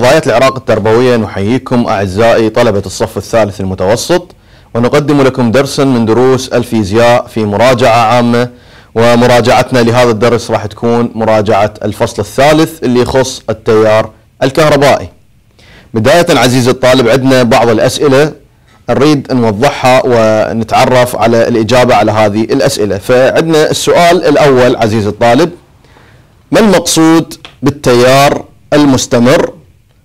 فضائية العراق التربوية، نحييكم أعزائي طلبة الصف الثالث المتوسط، ونقدم لكم درسا من دروس الفيزياء في مراجعة عامة. ومراجعتنا لهذا الدرس راح تكون مراجعة الفصل الثالث اللي يخص التيار الكهربائي. بداية عزيزي الطالب، عندنا بعض الأسئلة نريد نوضحها ونتعرف على الإجابة على هذه الأسئلة. فعندنا السؤال الأول عزيزي الطالب: ما المقصود بالتيار المستمر؟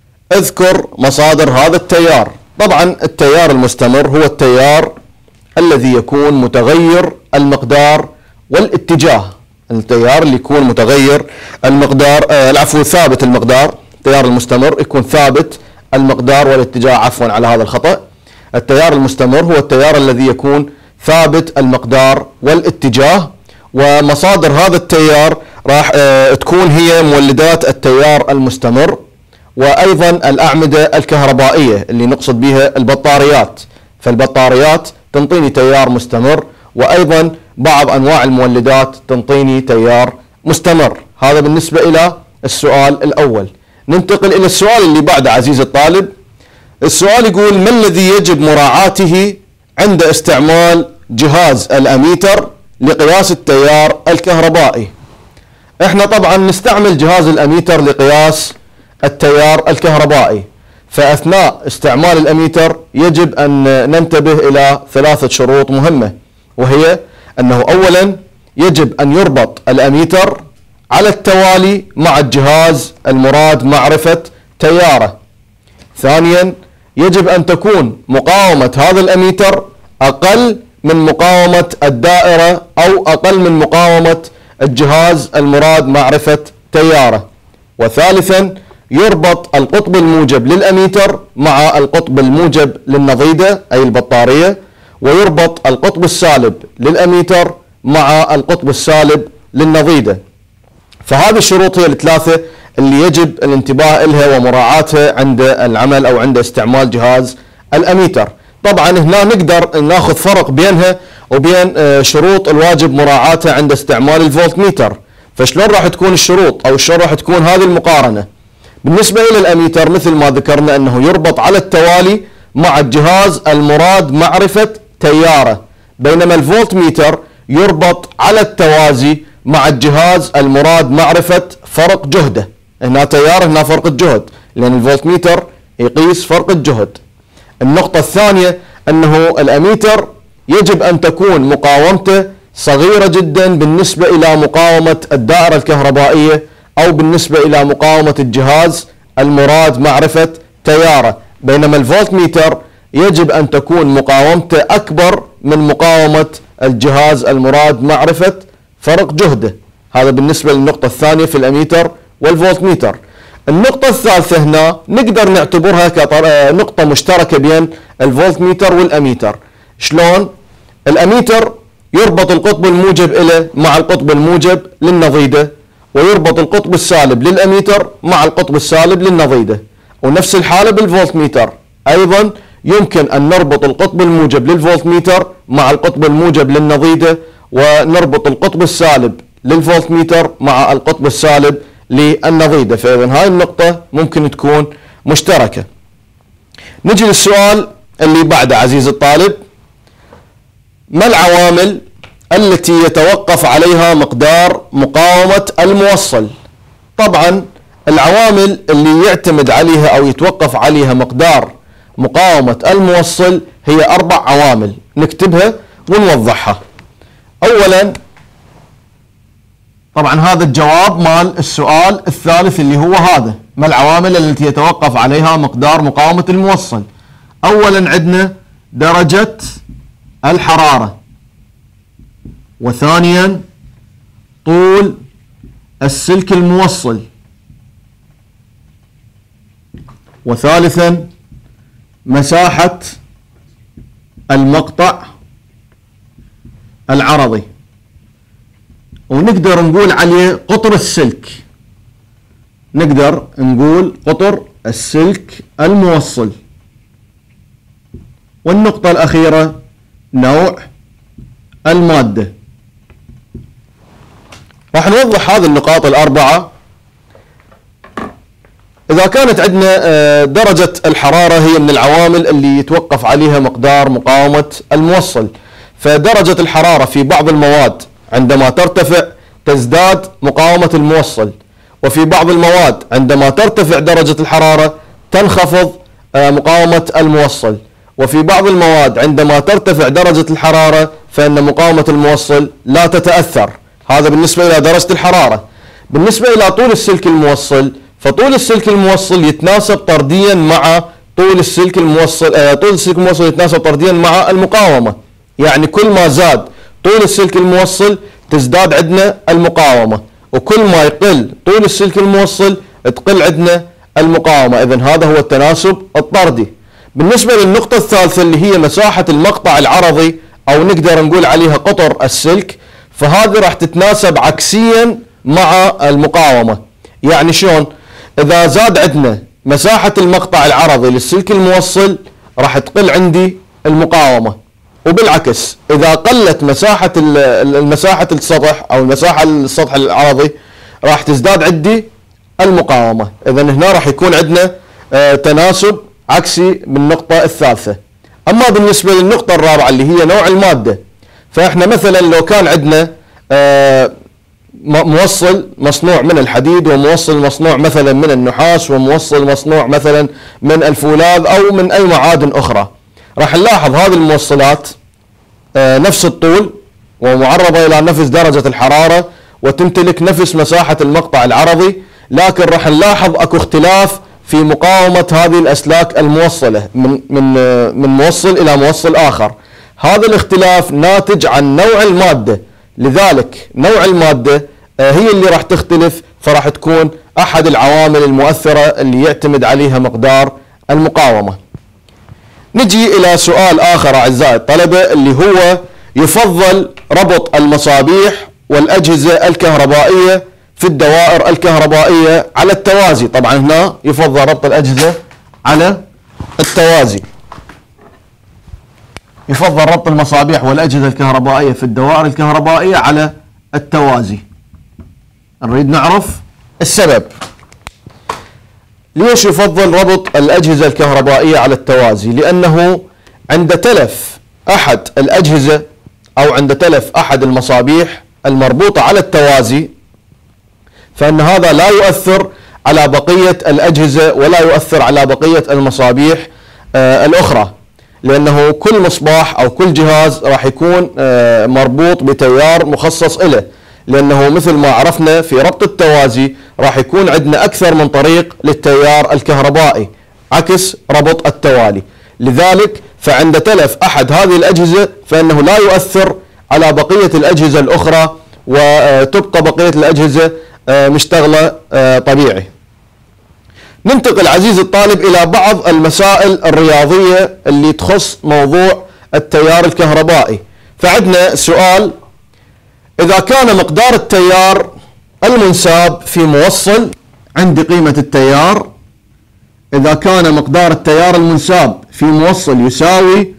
اذكر مصادر هذا التيار. طبعا التيار المستمر هو التيار الذي يكون متغير المقدار والاتجاه. التيار اللي يكون متغير المقدار ثابت المقدار. التيار المستمر يكون ثابت المقدار والاتجاه، عفوا على هذا الخطأ. التيار المستمر هو التيار الذي يكون ثابت المقدار والاتجاه. ومصادر هذا التيار راح تكون هي مولدات التيار المستمر، وأيضا الأعمدة الكهربائية اللي نقصد بها البطاريات. فالبطاريات تنطيني تيار مستمر، وأيضا بعض أنواع المولدات تنطيني تيار مستمر. هذا بالنسبة إلى السؤال الأول. ننتقل إلى السؤال اللي بعده عزيزي الطالب. السؤال يقول: ما الذي يجب مراعاته عند استعمال جهاز الأميتر لقياس التيار الكهربائي؟ احنا طبعا نستعمل جهاز الأميتر لقياس التيار الكهربائي، فأثناء استعمال الأميتر يجب أن ننتبه إلى ثلاثة شروط مهمة، وهي أنه أولا يجب أن يربط الأميتر على التوالي مع الجهاز المراد معرفة تياره. ثانيا يجب أن تكون مقاومة هذا الأميتر أقل من مقاومة الدائرة أو أقل من مقاومة الجهاز المراد معرفة تياره. وثالثا يربط القطب الموجب للأميتر مع القطب الموجب للنظيدة أي البطارية، ويربط القطب السالب للأميتر مع القطب السالب للنظيدة. فهذه الشروط هي الثلاثة اللي يجب الانتباه لها ومراعاتها عند العمل أو عند استعمال جهاز الأميتر. طبعا هنا نقدر ناخذ فرق بينها وبين شروط الواجب مراعاتها عند استعمال الفولتميتر. فشلون راح تكون الشروط أو شلون راح تكون هذه المقارنة؟ بالنسبة إلى الأميتر مثل ما ذكرنا أنه يربط على التوالي مع الجهاز المراد معرفة تياره، بينما الفولتميتر يربط على التوازي مع الجهاز المراد معرفة فرق جهده. هنا تيار، هنا فرق الجهد، لأن الفولتميتر يقيس فرق الجهد. النقطة الثانية أنه الأميتر يجب أن تكون مقاومته صغيرة جدا بالنسبة إلى مقاومة الدائرة الكهربائية أو بالنسبة إلى مقاومة الجهاز المراد معرفة تياره، بينما الفولتميتر يجب أن تكون مقاومته أكبر من مقاومة الجهاز المراد معرفة فرق جهده. هذا بالنسبة للنقطة الثانية في الأميتر والفولتميتر. النقطة الثالثة هنا نقدر نعتبرها كنقطة مشتركة بين الفولتميتر والأميتر. شلون؟ الأميتر يربط القطب الموجب له مع القطب الموجب للنظيدة، ويربط القطب السالب للأميتر مع القطب السالب للنظيدة. ونفس الحالة بالفولتميتر، أيضا يمكن أن نربط القطب الموجب للفولتميتر مع القطب الموجب للنظيدة، ونربط القطب السالب للفولتميتر مع القطب السالب للنظيدة. فإذا هاي النقطة ممكن تكون مشتركة. نجي للسؤال اللي بعده عزيزي الطالب: ما العوامل التي يتوقف عليها مقدار مقاومة الموصل؟ طبعا العوامل اللي يعتمد عليها أو يتوقف عليها مقدار مقاومة الموصل هي 4 عوامل، نكتبها ونوضحها. أولا، طبعا هذا الجواب مال السؤال الثالث اللي هو هذا: ما العوامل التي يتوقف عليها مقدار مقاومة الموصل؟ أولا عندنا درجة الحرارة، وثانيا طول السلك الموصل، وثالثا مساحة المقطع العرضي، ونقدر نقول عليه قطر السلك. نقدر نقول قطر السلك الموصل. والنقطة الأخيرة نوع المادة. راح نوضح هذه النقاط الأربعة إذا كانت عندنا درجة الحرارة هي من العوامل اللي يتوقف عليها مقدار مقاومة الموصل، فدرجة الحرارة في بعض المواد عندما ترتفع تزداد مقاومة الموصل، وفي بعض المواد عندما ترتفع درجة الحرارة تنخفض مقاومة الموصل، وفي بعض المواد عندما ترتفع درجة الحرارة فإن مقاومة الموصل لا تتأثر. هذا بالنسبة إلى درجة الحرارة. بالنسبة إلى طول السلك الموصل، فطول السلك الموصل يتناسب طرديا مع طول السلك الموصل، طول السلك الموصل يتناسب طرديا مع المقاومة. يعني كل ما زاد طول السلك الموصل تزداد عندنا المقاومة، وكل ما يقل طول السلك الموصل تقل عندنا المقاومة. إذن هذا هو التناسب الطردي. بالنسبة للنقطة الثالثة اللي هي مساحة المقطع العرضي، أو نقدر نقول عليها قطر السلك، فهذه راح تتناسب عكسيا مع المقاومة. يعني شلون؟ إذا زاد عندنا مساحة المقطع العرضي للسلك الموصل راح تقل عندي المقاومة، وبالعكس إذا قلت مساحة السطح أو مساحة السطح العرضي راح تزداد عندي المقاومة. إذن هنا راح يكون عندنا تناسب عكسي بالنقطة الثالثة. أما بالنسبة للنقطة الرابعة اللي هي نوع المادة، فإحنا مثلا لو كان عندنا موصل مصنوع من الحديد، وموصل مصنوع مثلا من النحاس، وموصل مصنوع مثلا من الفولاذ أو من أي معادن أخرى، راح نلاحظ هذه الموصلات نفس الطول ومعرضة إلى نفس درجة الحرارة وتمتلك نفس مساحة المقطع العرضي، لكن راح نلاحظ أكو اختلاف في مقاومة هذه الأسلاك الموصلة من موصل إلى موصل آخر. هذا الاختلاف ناتج عن نوع المادة، لذلك نوع المادة هي اللي راح تختلف، فراح تكون أحد العوامل المؤثرة اللي يعتمد عليها مقدار المقاومة. نجي إلى سؤال آخر أعزائي الطلبة، اللي هو يفضل ربط المصابيح والأجهزة الكهربائية في الدوائر الكهربائية على التوازي. طبعا هنا يفضل ربط الأجهزة على التوازي، يفضل ربط المصابيح والأجهزة الكهربائية في الدوائر الكهربائية على التوازي. نريد نعرف السبب. ليش يفضل ربط الأجهزة الكهربائية على التوازي؟ لأنه عند تلف أحد الأجهزة أو عند تلف أحد المصابيح المربوطة على التوازي، فإن هذا لا يؤثر على بقية الأجهزة ولا يؤثر على بقية المصابيح الأخرى، لأنه كل مصباح أو كل جهاز راح يكون مربوط بتيار مخصص له، لأنه مثل ما عرفنا في ربط التوازي راح يكون عندنا أكثر من طريق للتيار الكهربائي عكس ربط التوالي. لذلك فعند تلف أحد هذه الأجهزة فإنه لا يؤثر على بقية الأجهزة الأخرى، وتبقى بقية الأجهزة مشتغلة طبيعي. ننتقل عزيزي الطالب إلى بعض المسائل الرياضية اللي تخص موضوع التيار الكهربائي. فعندنا سؤال: إذا كان مقدار التيار المنساب في موصل، عندي قيمة التيار، إذا كان مقدار التيار المنساب في موصل يساوي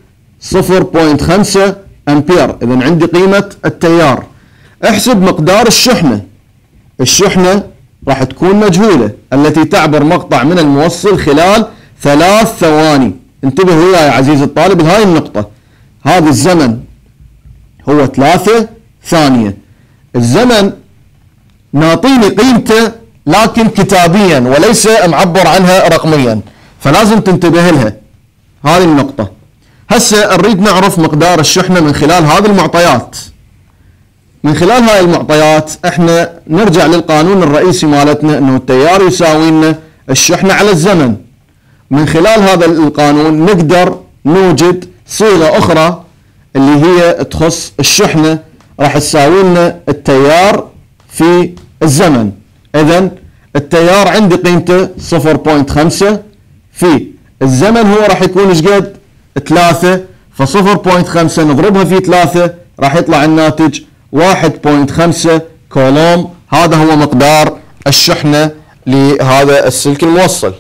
0.5 أمبير، إذن عندي قيمة التيار. احسب مقدار الشحنة. الشحنة راح تكون مجهولة، التي تعبر مقطع من الموصل خلال 3 ثواني. انتبه وياي يا عزيزي الطالب لهاي النقطة، هذا الزمن هو 3 ثانية. الزمن ناطيني قيمته لكن كتابيا وليس معبر عنها رقميا، فلازم تنتبه لها هذه النقطة. هسه نريد نعرف مقدار الشحنة من خلال هذه المعطيات. من خلال هاي المعطيات احنا نرجع للقانون الرئيسي مالتنا، انه التيار يساوي لنا الشحنة على الزمن. من خلال هذا القانون نقدر نوجد صيغة اخرى اللي هي تخص الشحنة، راح تساوي لنا التيار في الزمن. اذن التيار عندي قيمته 0.5 في الزمن هو راح يكون ايش قد؟ 3، ف 0.5 نضربها في 3 راح يطلع الناتج 1.5 كولوم. هذا هو مقدار الشحنة لهذا السلك الموصل.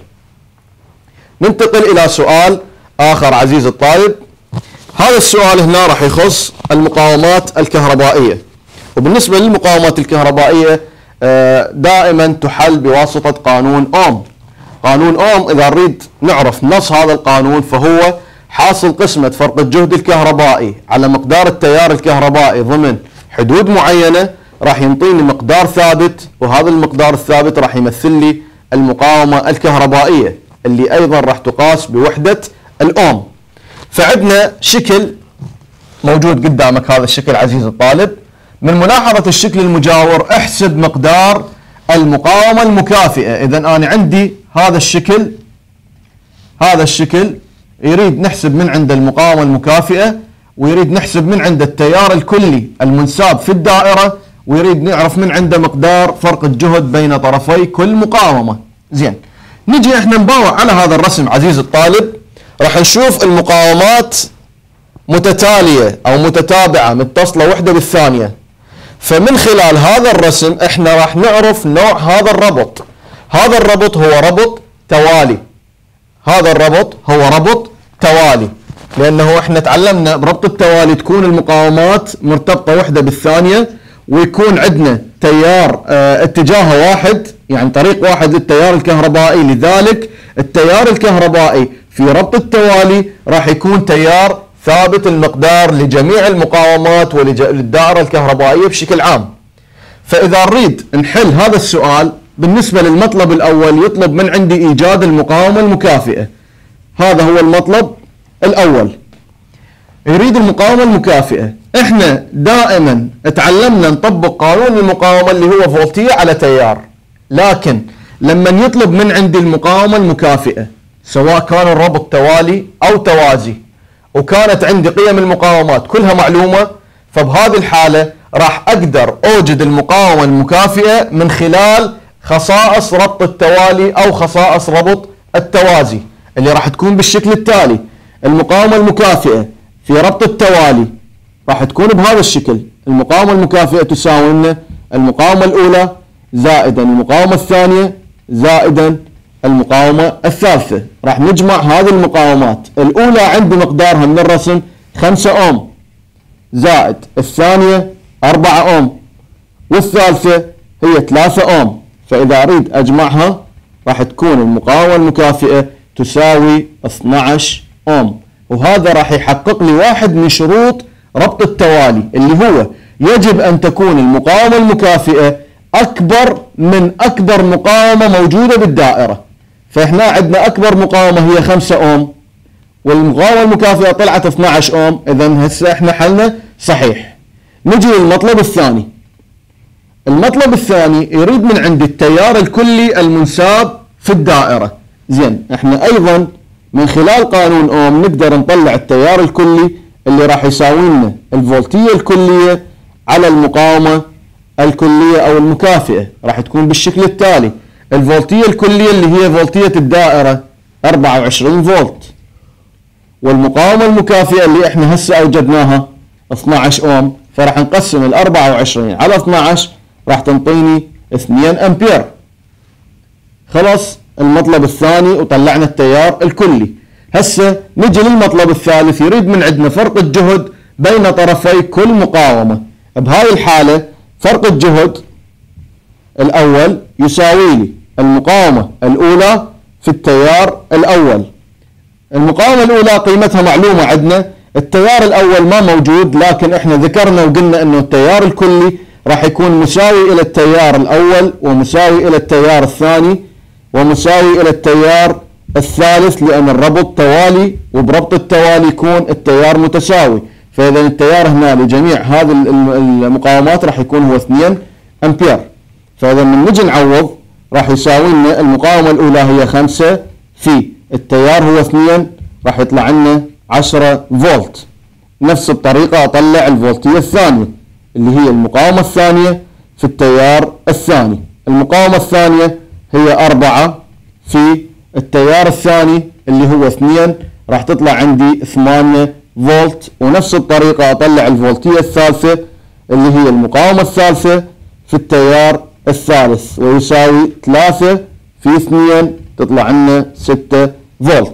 ننتقل إلى سؤال آخر عزيز الطالب. هذا السؤال هنا راح يخص المقاومات الكهربائية، وبالنسبة للمقاومات الكهربائية دائما تحل بواسطة قانون أوم. قانون أوم إذا نريد نعرف نص هذا القانون فهو حاصل قسمة فرق الجهد الكهربائي على مقدار التيار الكهربائي ضمن حدود معينة راح ينطيني مقدار ثابت، وهذا المقدار الثابت راح يمثل لي المقاومة الكهربائية اللي أيضا راح تقاس بوحدة الأوم. فعندنا شكل موجود قدامك، هذا الشكل عزيز الطالب. من ملاحظة الشكل المجاور احسب مقدار المقاومة المكافئة. إذا أنا عندي هذا الشكل يريد نحسب من عند المقاومة المكافئة، ويريد نحسب من عند التيار الكلي المنساب في الدائرة، ويريد نعرف من عنده مقدار فرق الجهد بين طرفي كل مقاومة. زين، نجي احنا نباوع على هذا الرسم عزيز الطالب، راح نشوف المقاومات متتالية أو متتابعة متصلة وحدة بالثانية. فمن خلال هذا الرسم احنا راح نعرف نوع هذا الربط. هذا الربط هو ربط توالي، هذا الربط هو ربط توالي، لأنه احنا تعلمنا بربط التوالي تكون المقاومات مرتبطة وحدة بالثانية، ويكون عندنا تيار اتجاهه واحد، يعني طريق واحد للتيار الكهربائي. لذلك التيار الكهربائي في ربط التوالي راح يكون تيار ثابت المقدار لجميع المقاومات وللدائرة الكهربائية بشكل عام. فإذا نريد نحل هذا السؤال بالنسبة للمطلب الأول يطلب من عندي إيجاد المقاومة المكافئة. هذا هو المطلب الأول، يريد المقاومة المكافئة. احنا دائما تعلمنا نطبق قانون المقاومة اللي هو فولتية على تيار، لكن لما يطلب من عندي المقاومة المكافئة سواء كان الربط توالي أو توازي وكانت عندي قيم المقاومات كلها معلومة، فبهذه الحالة راح أقدر أوجد المقاومة المكافئة من خلال خصائص ربط التوالي أو خصائص ربط التوازي، اللي راح تكون بالشكل التالي. المقاومة المكافئة في ربط التوالي راح تكون بهذا الشكل. المقاومة المكافئة تساوي لنا المقاومة الأولى زائدا المقاومة الثانية زائدا المقاومة الثالثة. راح نجمع هذه المقاومات. الأولى عندي مقدارها من الرسم 5 أوم، زائد الثانية 4 أوم، والثالثة هي 3 أوم. فإذا أريد أجمعها راح تكون المقاومة المكافئة تساوي 12 أوم. وهذا راح يحقق لي واحد من شروط ربط التوالي، اللي هو يجب أن تكون المقاومة المكافئة أكبر من أكبر مقاومة موجودة بالدائرة. فإحنا عندنا أكبر مقاومة هي 5 أوم، والمقاومة المكافئة طلعت 12 أوم. إذن هسه إحنا حلنا صحيح. نجي للمطلب الثاني. المطلب الثاني يريد من عند التيار الكلي المنساب في الدائرة. زين، إحنا أيضا من خلال قانون أوم نقدر نطلع التيار الكلي اللي راح يساوي لنا الفولتية الكلية على المقاومة الكلية أو المكافئة. راح تكون بالشكل التالي. الفولتية الكلية اللي هي فولتية الدائرة 24 فولت، والمقاومة المكافئة اللي احنا هسه أوجدناها 12 أوم. فراح نقسم ال 24 على 12 راح تنطيني 2 أمبير. خلاص، المطلب الثاني وطلعنا التيار الكلي. هسه نجي للمطلب الثالث، يريد من عندنا فرق الجهد بين طرفي كل مقاومة. بهاي الحالة فرق الجهد الأول يساوي لي المقاومة الأولى في التيار الأول. المقاومة الأولى قيمتها معلومة عندنا، التيار الأول ما موجود، لكن احنا ذكرنا وقلنا انه التيار الكلي راح يكون مساوي إلى التيار الأول ومساوي إلى التيار الثاني ومساوي إلى التيار الثالث، لأن الربط توالي، وبربط التوالي يكون التيار متساوي. فإذا التيار هنا لجميع هذه المقاومات راح يكون هو 2 أمبير. فإذا من نجي نعوض راح يساوي لنا المقاومة الأولى هي 5 في التيار هو 2، راح يطلع لنا 10 فولت. نفس الطريقة أطلع الفولتية الثانية اللي هي المقاومة الثانية في التيار الثاني. المقاومة الثانية هي 4 في التيار الثاني اللي هو 2، راح تطلع عندي 8 فولت. ونفس الطريقة أطلع الفولتية الثالثة اللي هي المقاومة الثالثة في التيار الثالث، ويساوي 3 في 2 تطلع لنا 6 فولت.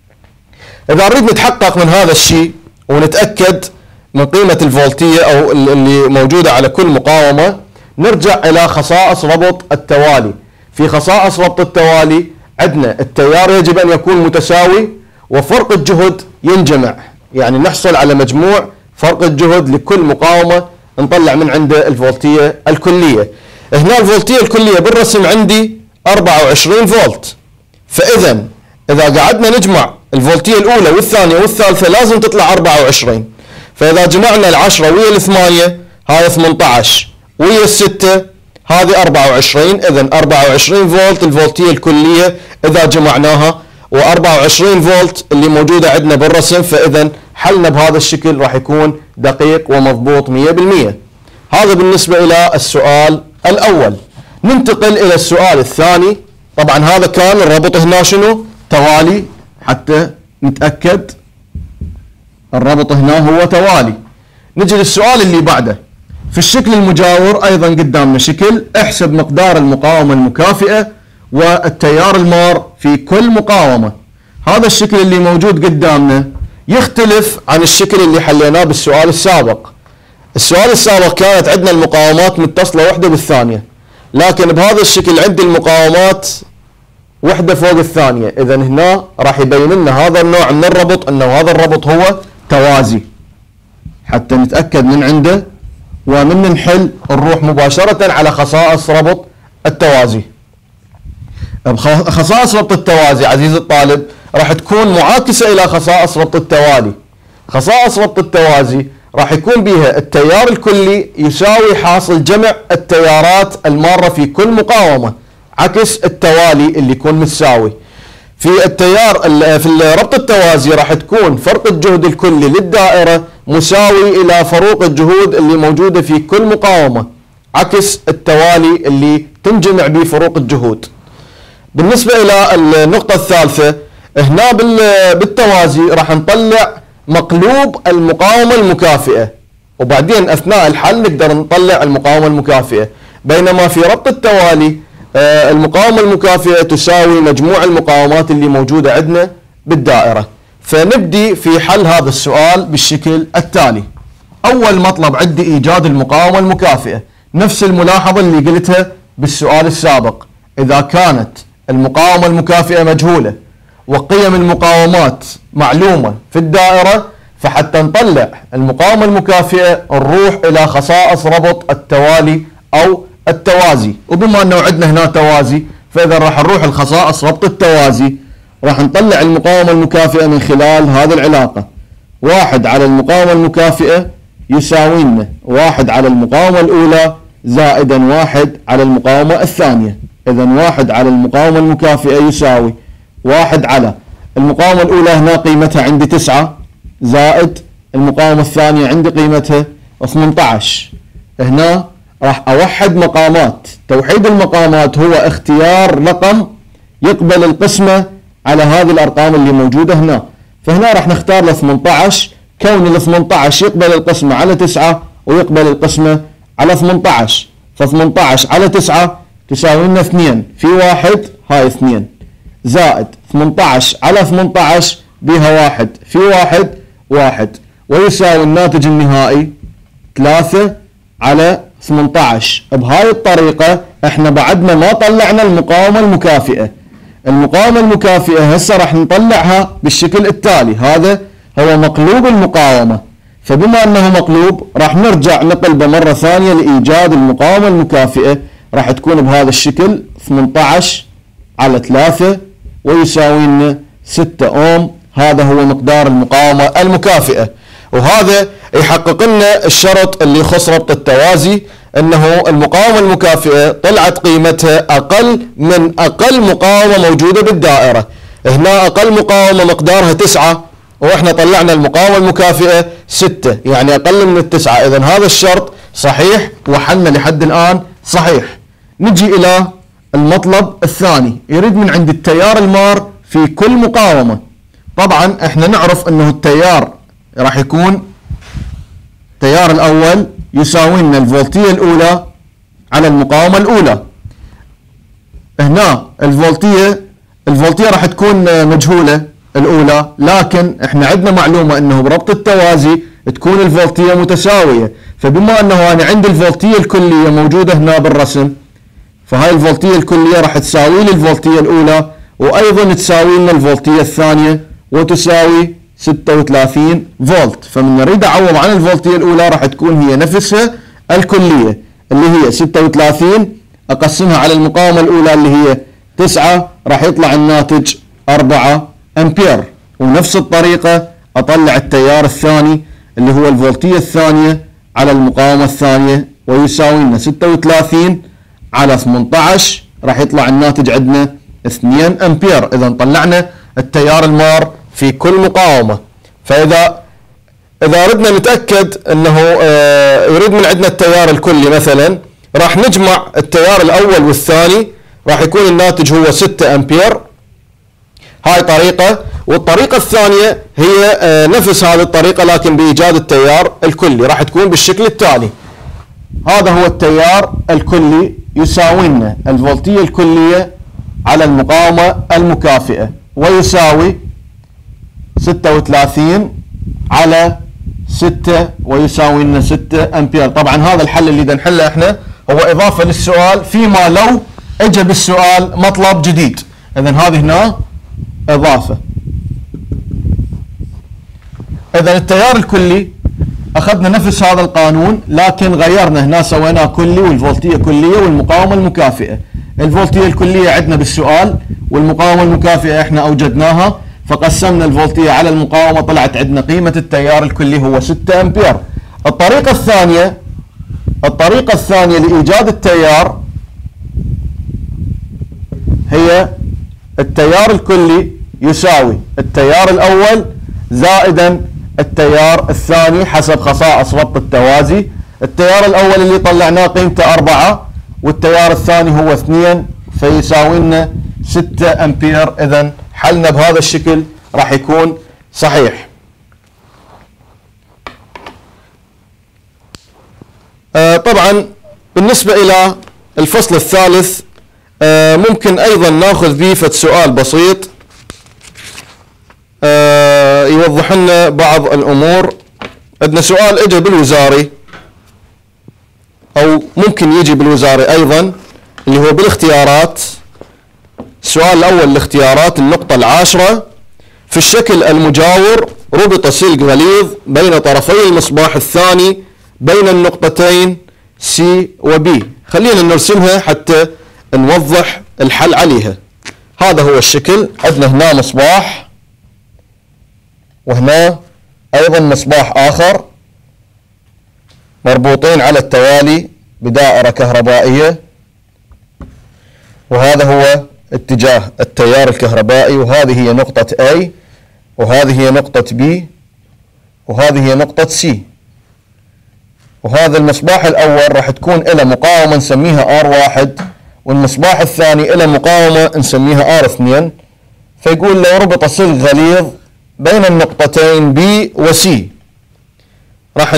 إذا نريد نتحقق من هذا الشيء ونتأكد من قيمة الفولتية أو اللي موجودة على كل مقاومة، نرجع إلى خصائص ربط التوالي. في خصائص ربط التوالي عندنا التيار يجب أن يكون متساوي وفرق الجهد ينجمع، يعني نحصل على مجموع فرق الجهد لكل مقاومة نطلع من عنده الفولتية الكلية. هنا الفولتية الكلية بالرسم عندي 24 فولت، فإذا إذا قعدنا نجمع الفولتية الأولى والثانية والثالثة لازم تطلع 24، فإذا جمعنا العشرة ويا الثمانية هاي 18 ويا الستة هذه 24، إذا 24 فولت الفولتية الكلية إذا جمعناها، و24 فولت اللي موجودة عندنا بالرسم، فإذا حلنا بهذا الشكل راح يكون دقيق ومضبوط 100%. هذا بالنسبة إلى السؤال الأول. ننتقل إلى السؤال الثاني. طبعا هذا كان الربط هنا شنو؟ توالي، حتى نتأكد الربط هنا هو توالي. نجي للسؤال اللي بعده. في الشكل المجاور أيضا قدامنا شكل احسب مقدار المقاومة المكافئة والتيار المار في كل مقاومة. هذا الشكل اللي موجود قدامنا يختلف عن الشكل اللي حليناه بالسؤال السابق. السؤال السابق كانت عندنا المقاومات متصلة واحدة بالثانية، لكن بهذا الشكل عندي المقاومات واحدة فوق الثانية، إذا هنا راح يبين لنا هذا النوع من الربط أنه هذا الربط هو توازي، حتى نتأكد من عنده ومن نحل نروح مباشرة على خصائص ربط التوازي. خصائص ربط التوازي عزيزي الطالب راح تكون معاكسة إلى خصائص ربط التوالي. خصائص ربط التوازي راح يكون بها التيار الكلي يساوي حاصل جمع التيارات المارة في كل مقاومة، عكس التوالي اللي يكون متساوي. في التيار في ربط التوازي راح تكون فرق الجهد الكلي للدائرة مساوي إلى فروق الجهود اللي موجودة في كل مقاومة، عكس التوالي اللي تنجمع به فروق الجهود. بالنسبة إلى النقطة الثالثة، هنا بالتوازي راح نطلع مقلوب المقاومة المكافئة، وبعدين أثناء الحل نقدر نطلع المقاومة المكافئة، بينما في ربط التوالي المقاومة المكافئة تساوي مجموع المقاومات اللي موجودة عندنا بالدائرة. فنبدي في حل هذا السؤال بالشكل التالي. أول مطلب عندي إيجاد المقاومة المكافئة، نفس الملاحظة اللي قلتها بالسؤال السابق. إذا كانت المقاومة المكافئة مجهولة وقيم المقاومات معلومة في الدائرة، فحتى نطلع المقاومة المكافئة نروح إلى خصائص ربط التوالي أو التوازي، وبما أنه عندنا هنا توازي فإذا راح نروح لخصائص ربط التوازي، راح نطلع المقاومة المكافئة من خلال هذه العلاقة. 1 على المقاومة المكافئة يساوي لنا 1 على المقاومة الأولى زائدا 1 على المقاومة الثانية. إذا 1 على المقاومة المكافئة يساوي 1 على المقاومة الأولى هنا قيمتها عندي 9 زائد المقاومة الثانية عندي قيمتها 18. هنا راح أوحد مقامات. توحيد المقامات هو اختيار رقم يقبل القسمة على هذه الأرقام اللي موجودة هنا، فهنا راح نختار ال 18 كون ال 18 يقبل القسمة على 9 ويقبل القسمة على 18، ف 18 على 9 تساوي لنا 2 في 1 هاي 2 زائد 18 على 18 بها 1 في 1 1 ويساوي الناتج النهائي 3 على 18. بهاي الطريقة احنا بعدنا ما طلعنا المقاومة المكافئة. المقاومة المكافئة هسه راح نطلعها بالشكل التالي. هذا هو مقلوب المقاومة، فبما انه مقلوب راح نرجع نقلبه مرة ثانية لإيجاد المقاومة المكافئة. راح تكون بهذا الشكل 18 على 3 ويساوي لنا 6 اوم. هذا هو مقدار المقاومة المكافئة، وهذا يحقق لنا الشرط اللي يخص ربط التوازي، انه المقاومة المكافئة طلعت قيمتها اقل من اقل مقاومة موجودة بالدائرة. هنا اقل مقاومة مقدارها 9 واحنا طلعنا المقاومة المكافئة 6، يعني اقل من ال9. اذا هذا الشرط صحيح وحلنا لحد الان صحيح. نجي الى المطلب الثاني، يريد من عند التيار المار في كل مقاومة. طبعا احنا نعرف انه التيار راح يكون التيار الاول يساوي لنا الفولتية الاولى على المقاومة الاولى. هنا الفولتية راح تكون مجهولة الاولى، لكن احنا عندنا معلومة انه بربط التوازي تكون الفولتية متساوية، فبما انه انا عندي الفولتية الكلية موجودة هنا بالرسم، فهاي الفولتية الكلية راح تساوي لي الفولتية الاولى وأيضا تساوي لنا الفولتية الثانية وتساوي 36 فولت. فمن نريد أعوض عن الفولتية الأولى راح تكون هي نفسها الكلية اللي هي 36 أقسمها على المقاومة الأولى اللي هي 9 راح يطلع الناتج 4 أمبير. ونفس الطريقة أطلع التيار الثاني اللي هو الفولتية الثانية على المقاومة الثانية ويساوي لنا 36 على 18 راح يطلع الناتج عندنا 2 أمبير. إذا طلعنا التيار المار في كل مقاومة. فإذا ردنا نتأكد أنه يريد من عندنا التيار الكلي مثلا راح نجمع التيار الأول والثاني راح يكون الناتج هو 6 أمبير. هاي طريقة. والطريقة الثانية هي نفس هذه الطريقة لكن بإيجاد التيار الكلي راح تكون بالشكل التالي. هذا هو التيار الكلي يساوي لنا الفولتية الكلية على المقاومة المكافئة ويساوي 36 على 6 ويساوي لنا 6 أمبير. طبعا هذا الحل اللي نحله احنا هو إضافة للسؤال فيما لو اجى بالسؤال مطلب جديد. إذن هذه هنا إضافة. إذن التيار الكلي أخذنا نفس هذا القانون لكن غيرنا هنا سويناه كلي والفولتية كلية والمقاومة المكافئة. الفولتية الكلية عندنا بالسؤال والمقاومة المكافئة احنا أوجدناها فقسمنا الفولتية على المقاومة طلعت عندنا قيمة التيار الكلي هو 6 أمبير. الطريقة الثانية لإيجاد التيار هي التيار الكلي يساوي التيار الأول زائدا التيار الثاني حسب خصائص ربط التوازي. التيار الأول اللي طلعناه قيمته 4 والتيار الثاني هو 2 فيساوي لنا 6 أمبير. إذن حلنا بهذا الشكل راح يكون صحيح. طبعا بالنسبة إلى الفصل الثالث ممكن أيضا ناخذ به فد سؤال بسيط يوضح لنا بعض الأمور. عندنا سؤال اجى بالوزاري أو ممكن يجي بالوزاري أيضا اللي هو بالاختيارات. السؤال الأول الاختيارات النقطة 10 في الشكل المجاور ربط سلك غليظ بين طرفي المصباح الثاني بين النقطتين C و B. خلينا نرسمها حتى نوضح الحل عليها. هذا هو الشكل. عندنا هنا مصباح وهنا أيضا مصباح آخر مربوطين على التوالي بدائرة كهربائية وهذا هو اتجاه التيار الكهربائي وهذه هي نقطة A وهذه هي نقطة B وهذه هي نقطة C. وهذا المصباح الأول راح تكون له مقاومة نسميها R1 والمصباح الثاني له مقاومة نسميها R2. فيقول لو ربط سلك غليظ بين النقطتين B و C راح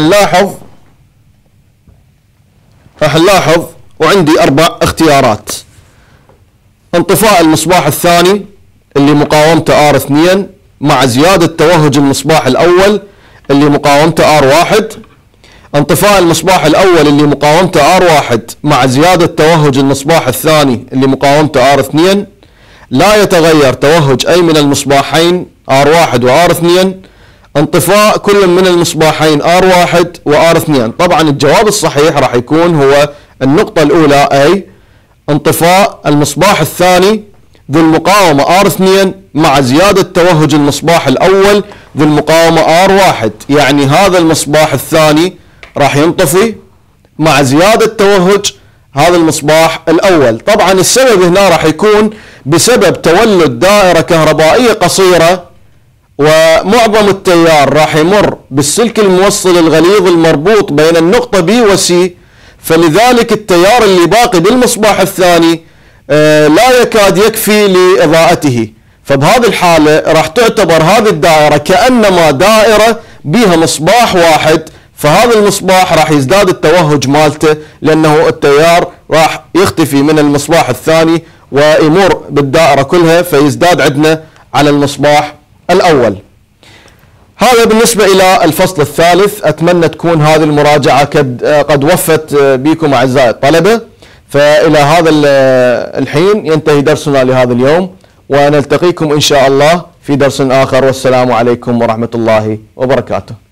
نلاحظ وعندي 4 اختيارات. انطفاء المصباح الثاني اللي مقاومته R2 مع زيادة توهج المصباح الأول اللي مقاومته R1. انطفاء المصباح الأول اللي مقاومته R1 مع زيادة توهج المصباح الثاني اللي مقاومته R2. لا يتغير توهج أي من المصباحين R1 و R2. انطفاء كل من المصباحين R1 و R2. طبعا الجواب الصحيح راح يكون هو النقطة الأولى أي انطفاء المصباح الثاني ذو المقاومة R2 مع زيادة توهج المصباح الأول ذو المقاومة R1. يعني هذا المصباح الثاني راح ينطفي مع زيادة توهج هذا المصباح الأول. طبعا السبب هنا راح يكون بسبب تولد دائرة كهربائية قصيرة ومعظم التيار راح يمر بالسلك الموصل الغليظ المربوط بين النقطة B و C. فلذلك التيار اللي باقي بالمصباح الثاني لا يكاد يكفي لإضاءته. فبهذه الحالة راح تعتبر هذه الدائرة كأنما دائرة بها مصباح واحد. فهذا المصباح راح يزداد التوهج مالته لأنه التيار راح يختفي من المصباح الثاني ويمر بالدائرة كلها فيزداد عندنا على المصباح الأول. هذا بالنسبة إلى الفصل الثالث. أتمنى تكون هذه المراجعة قد وفت بكم أعزائي الطلبة. فإلى هذا الحين ينتهي درسنا لهذا اليوم ونلتقيكم إن شاء الله في درس آخر، والسلام عليكم ورحمة الله وبركاته.